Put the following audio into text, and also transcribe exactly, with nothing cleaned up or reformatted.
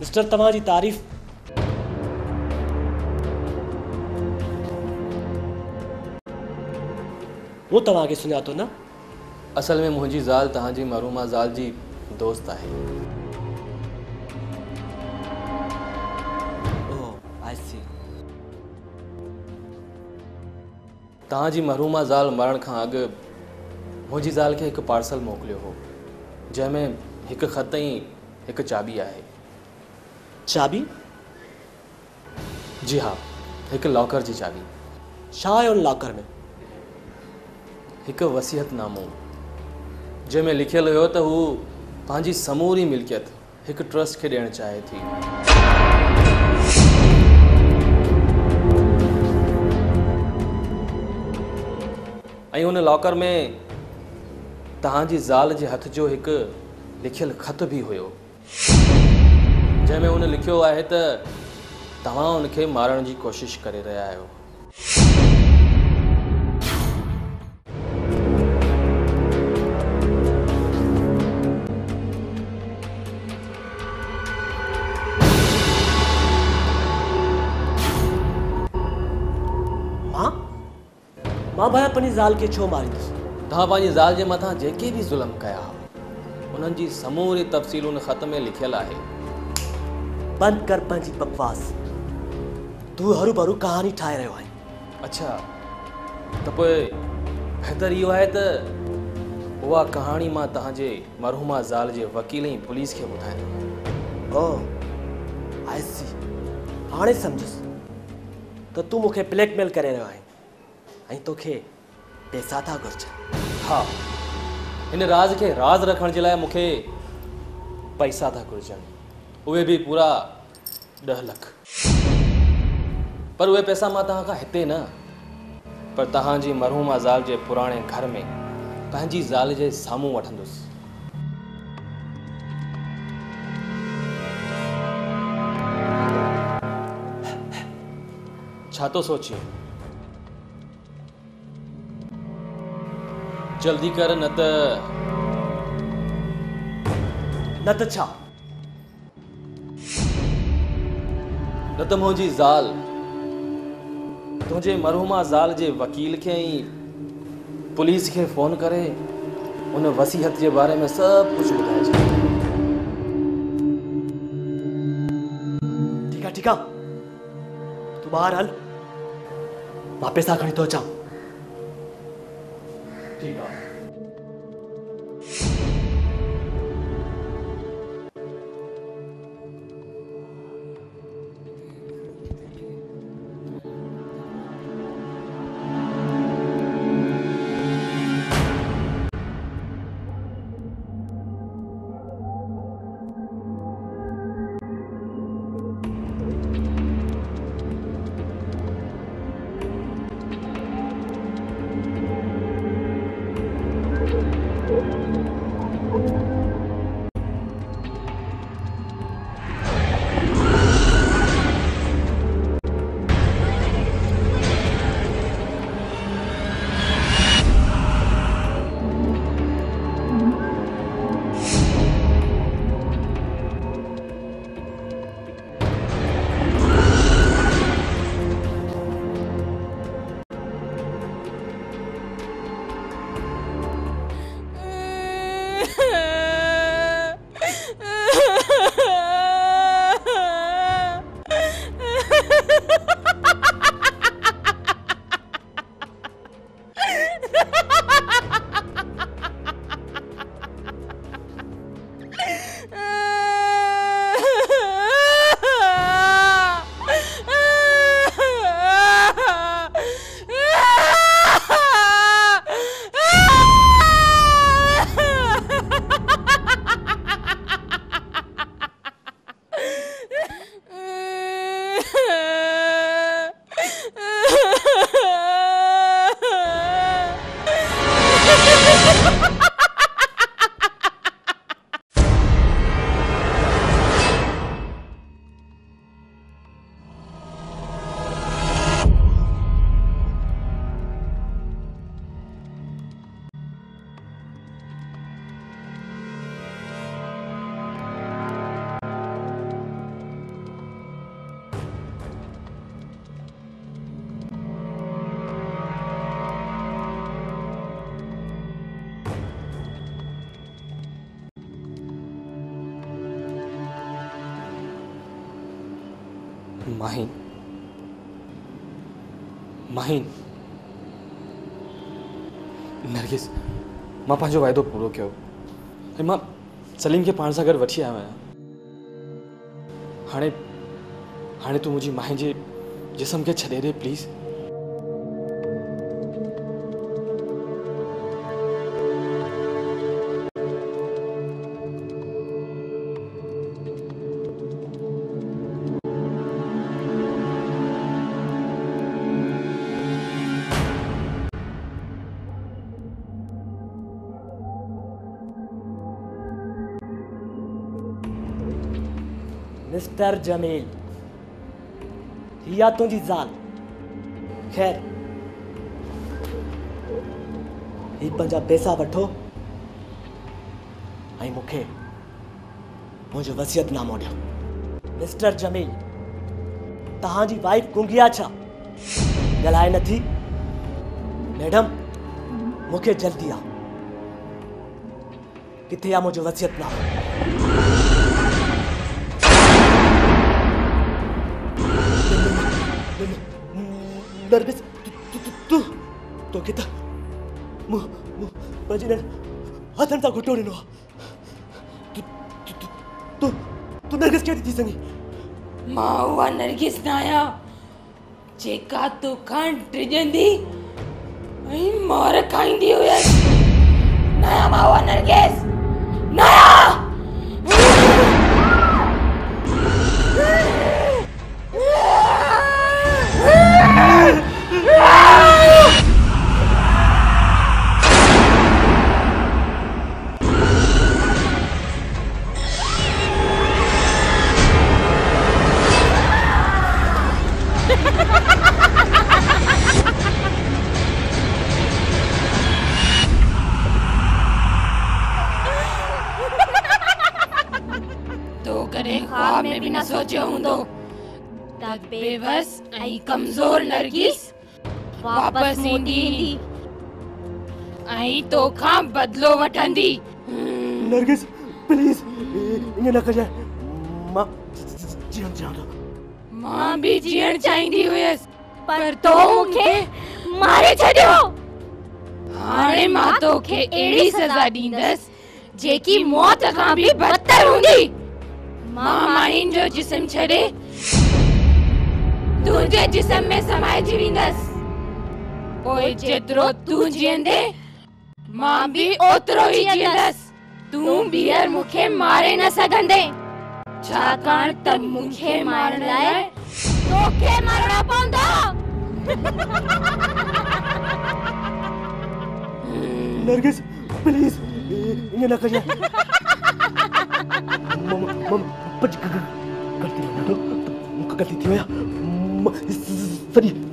Mister तव्हांजी तारीफ़ वो तव्हांखे सुञातो न? असल में मुंहिंजी ज़ाल तव्हांजी महरूमा ज़ाल जी दोस्त आहे। ओह आई सी। तव्हांजी महरूमा ज़ाल मरण खां अॻु मुंहिंजी ज़ाल खे हिकु पार्सल मोकिलियो हो जंहिंमें हिकु ख़त ऐं हिकु चाबी आहे। चाबी? जी हाँ, हिकु लॉकर जी चाबी। छा आहे उन लॉकर में? हिकु वसीयतनामो जंहिंमें लिखियल हुयो त हू पंहिंजी समूरी मिल्कियत हिकु ट्रस्ट खे ॾियणु चाहे थी। ऐं उन लॉकर में तव्हांजी ज़ाल जे हथ जो हिकु लिखियल ख़त बि हुयो जंहिंमें उन लिखियो आहे त तव्हां उनखे मारण जी कोशिश करे रहिया आहियो। मां भाया पंहिंजी ज़ाल खे छो मारींदुसि? तव्हां पंहिंजी ज़ाल जे मथां जेके बि ज़ुल्म कया उन्हनि जी समूरी तफ़सील उन ख़त में लिखियल आहे। बंदि कर पंहिंजी बकवास। तूं हरू भरू कहानी ठाहे रहियो आहीं। अच्छा त पोइ बहितर इहो आहे त उहा कहाणी मां तव्हांजे मरहुमा ज़ाल जे वकील ऐं पुलिस खे ॿुधायां। ओह आई सी। हाणे सम्झुसि त तूं मूंखे ब्लैकमेल करे रहियो आहीं ऐं तोखे पैसा था घुर्जनि। हा, हिन राज़ खे राज़ रखण जे लाइ मूंखे पैसा था घुर्जनि, उहे बि पूरा ॾह लख। पर उहे पैसा मां तव्हां खां हिते न पर तव्हांजी मरहुमा ज़ाल जे पुराणे घर में पंहिंजी ज़ाल जे साम्हूं वठंदुसि। छा थो सोचियो? जल्दी कर न त न त छा? न त मुंहिंजी ज़ाल तुंहिंजे मरहुमा ज़ाल जे वकील खे ऐं पुलिस खे फ़ोन करे उन वसीयत जे बारे में सभु कुझु ॿुधाए छॾे। ठीकु आहे ठीकु आहे, तूं ॿाहिरि हल, मां पैसा खणी थो अचां। ठीकु आहे। माहिन माहिन नरगिस मां पंहिंजो वाइदो पूरो कयो ऐं मां सलीम खे पाण सां गॾु वठी आयो आहियां। हाणे हाणे तूं मुंहिंजी माहि जे जिस्म खे छॾे ॾे प्लीज़। मिस्टर जमील, या तुझी ज़ाल। खैर ही पंजा पैसा वठो ऐं मूंखे मुंहिंजो वसियतनामो ॾियो। मिस्टर जमील, तव्हांजी वाइफ गुंगिया छा ॻाल्हाए नथी? मैडम, मूंखे जल्दी आहे। किथे आहे मुंहिंजो वसियतनामो? नरगिस, तू तू तो किता मु मु पंहिंजे हथनि सां घुटो ॾिनो आहे। तू तू तू तू नरगिस कहिड़ी थी सघी? मां उहा नरगिस न आहियां जेका तोखां ड्रिजंदी ऐं मार खाईंदी हुयसि। न आहियां मां उहा नरगिस, न आहियां। तो करे ख्वाब में भी न सोचियो हूंदो त बेबस ऐं कमज़ोर नरगिस वापस ईंदी ऐं तोखां बदलो वठंदी। नरगिस प्लीज ईअं न कजांइ। मां जीअण चाहियां थो। मां भी जीअण चाहींदी हुयसि पर तो मूंखे मारे छॾियो। हाणे मां तोखे अहिड़ी सज़ा ॾींदसि जेकी मौत खां बि बदतर हूंदी। मां माहिन जो जिस्म छॾे तुंहिंजे जिस्म में समाइजी वेंदसि। पोइ जेतिरो तूं जीअंदे मां भी ओतिरो ई जीअंदसि। तूं ॿीहर मूंखे मारे न सघंदे छाकाणि त मूंखे मारण लाइ तोखे मरणो पवंदो। नरगिस प्लीज ईअं न कजांइ। गलती गलती थी वई आहे। सॼी